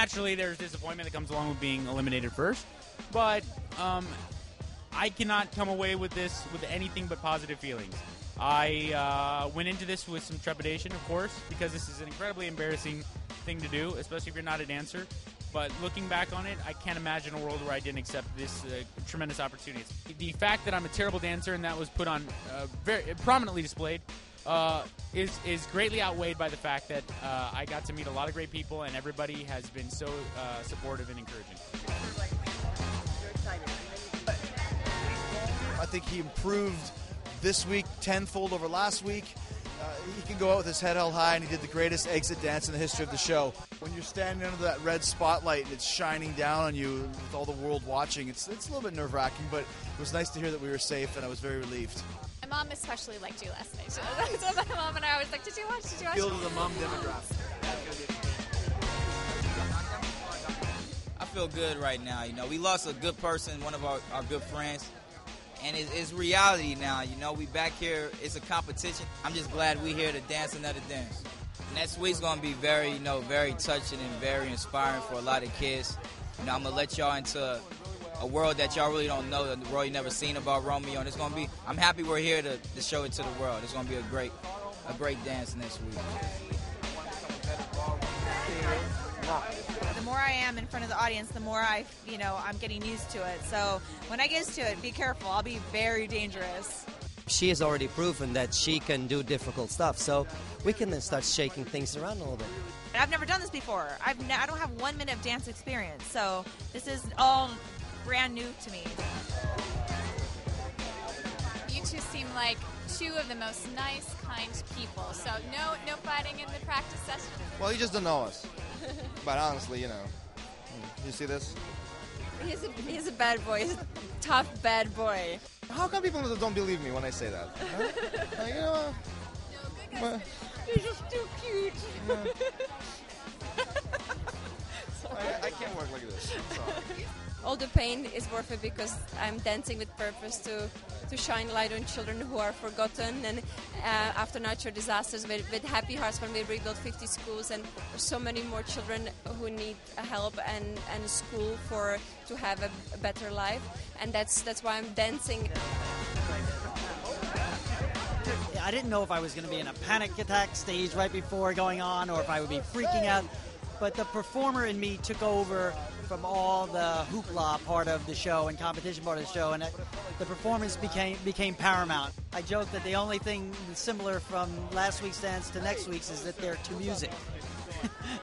naturally, there's disappointment that comes along with being eliminated first. But I cannot come away with this with anything but positive feelings. I went into this with some trepidation, of course, because this is an incredibly embarrassing thing to do, especially if you're not a dancer. But looking back on it, I can't imagine a world where I didn't accept this tremendous opportunity. The fact that I'm a terrible dancer and that was put on very prominently displayed is greatly outweighed by the fact that I got to meet a lot of great people and everybody has been so supportive and encouraging. I think he improved this week tenfold over last week. He can go out with his head held high, and he did the greatest exit dance in the history of the show. When you're standing under that red spotlight and it's shining down on you with all the world watching, it's a little bit nerve-wracking, but it was nice to hear that we were safe, and I was very relieved. My mom especially liked you last night. So my mom and I always like, did you watch? Appeal to the mom demographic. I feel good right now. You know, we lost a good person, one of our good friends. And it's reality now, you know. We back here. It's a competition. I'm just glad we're here to dance another dance. Next week's gonna be very, very touching and very inspiring for a lot of kids. You know, I'm gonna let y'all into a world that y'all really don't know, the world you never seen about Romeo. And it's gonna be. I'm happy we're here to show it to the world. It's gonna be a great dance next week. The more I am in front of the audience, the more I'm getting used to it. So when I get used to it, be careful. I'll be very dangerous. She has already proven that she can do difficult stuff, so we can then start shaking things around a little bit. I've never done this before. I don't have 1 minute of dance experience, so this is all brand new to me. You two seem like two of the most nice, kind people. So no fighting in the practice session. Well, he just doesn't know us. But honestly, you see this? He's a bad boy. He's a tough bad boy. How come people don't believe me when I say that? Huh? Like, You're just too cute. I can't work like this. I'm sorry. All the pain is worth it because I'm dancing with purpose to shine light on children who are forgotten. And after natural disasters, with Happy Hearts, when we rebuilt 50 schools, and so many more children who need help and school to have a better life. And that's why I'm dancing. I didn't know if I was going to be in a panic attack stage right before going on or if I would be freaking out. But the performer in me took over from all the hoopla part of the show and competition part of the show, and the performance became paramount. I joke that the only thing similar from last week's dance to next week's is that they're to music.